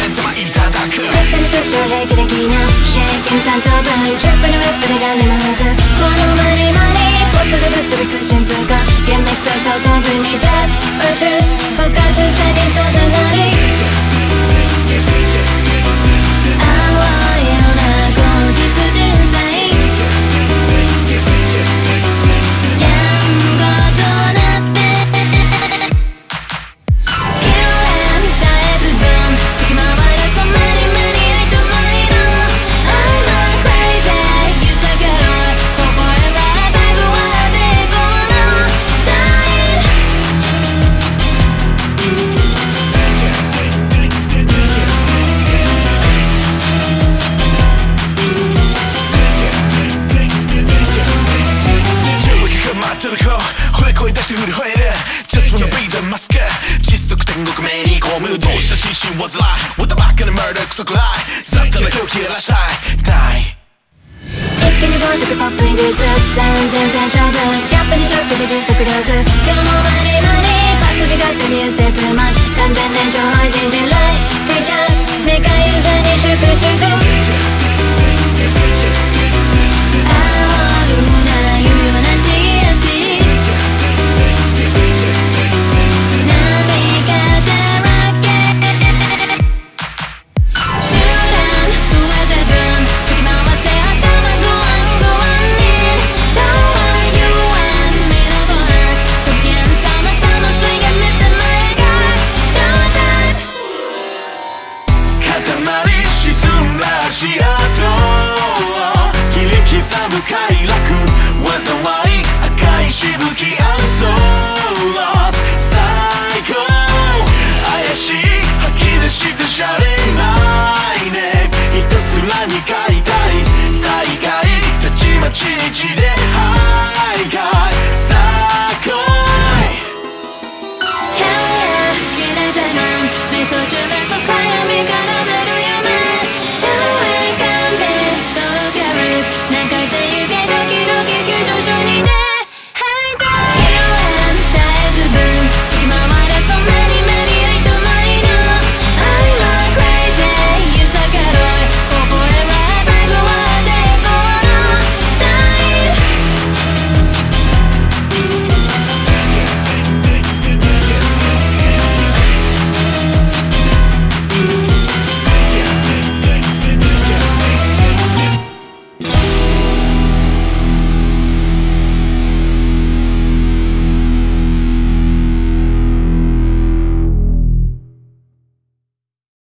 玉いただくめっちゃに少々平気できな平気に3等分トリップにウェップでガンでも吹くこのマニマニポットでぶっ飛びクッション通過幻滅そうそう飛ぶに Death or Truth フォーカスさにそうじゃない淡いような後日人生やんごとなってキレン絶えずボム突き回る So many many 愛とマイの I'm a crazy You suck it all For forever バグは抵抗のサイン待ってる子惚れ声出して振り吠える Just wanna be the mask 窒息天国目に込むどうした心身煩い What the back in the murder クソくらい雑多な狂気やらしたい Die 一気にボイトクポップにデュース全勝負ギャップにショックで迅速力今日もマニマニパックで勝手に You say too much 完全燃焼配信人類クイキャンメカユーザーに粛々あるな言うなしやし波風ロケ集団増えてズン振り回せ頭グワングワンにどうは You and me のボランチ不機嫌さまさまスイが見せまやがショータイム塊沈んだ足跡切り刻む快楽災い赤いしぶき I'm so lost 最高怪しい吐き出してシャレないねひたすらに